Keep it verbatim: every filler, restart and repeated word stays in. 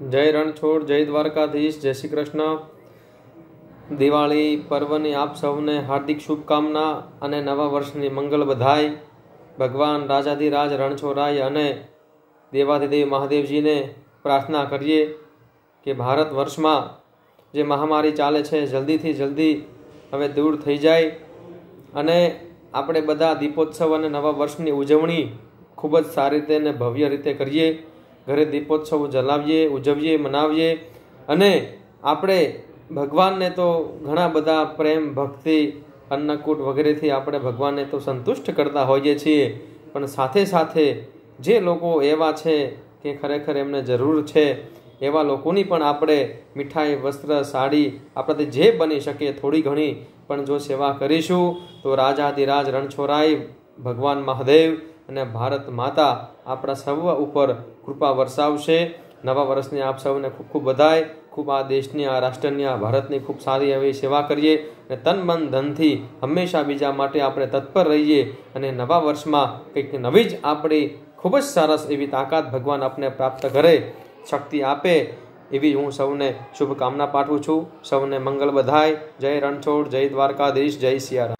जय रणछोड़, जय द्वारकाधीश, जय श्री कृष्ण। दिवाળી પર્વની આપ સૌને હાર્દિક શુભકામના અને નવા વર્ષની મંગલ બધાઈ। ભગવાન રાજાધિરાજ રણછોડરાય અને દેવાધિદેવ મહાદેવજીને પ્રાર્થના કરીએ કે ભારત વર્ષમાં જે મહામારી ચાલે છે જલ્દીથી જલ્દી હવે દૂર થઈ જાય અને આપણે બધા દીપોત્સવ અને નવા વર્ષની ઉજવણી ખૂબ જ સારી રીતે અને ભવ્ય રીતે કરીએ। ઘરે દીપોત્સવ જલાવીએ, ઉજવીએ, મનાવીએ અને આપણે ભગવાનને તો ઘણા બધા પ્રેમ, ભક્તિ, અન્નકૂટ વગેરેથી આપણે ભગવાનને તો સંતુષ્ટ કરતા હોઈએ છીએ, પણ સાથે સાથે જે લોકો એવા છે કે ખરેખર એમને જરૂર છે એવા લોકોની પણ આપણે મીઠાઈ, વસ્ત્ર, સાડી આપણાથી જે બની શકે થોડી ઘણી પણ જો સેવા કરીશું તો રાજાધિરાજ રણછોડરાય, ભગવાન મહાદેવ અને ભારત માતા આપણા સર્વ ઉપર કૃપા વરસાવશે। નવા વર્ષની આપ સૌને ખૂબ ખૂબ બધાઈ। ખૂબ આ દેશની, આ રાષ્ટ્રની, આ ભારતની ખૂબ સારી એવી સેવા કરીએ અને તન મન ધનથી હંમેશા બીજા માટે આપણે તત્પર રહીએ અને નવા વર્ષમાં કંઈક નવી જ આપણી ખૂબ જ સરસ એવી તાકાત ભગવાન આપને પ્રાપ્ત કરે, શક્તિ આપે એવી હું સૌને શુભકામના પાઠવું છું। સૌને મંગલ બધાઈ। જય રણછોડ, જય દ્વારકાધીશ, જય સિયારામ।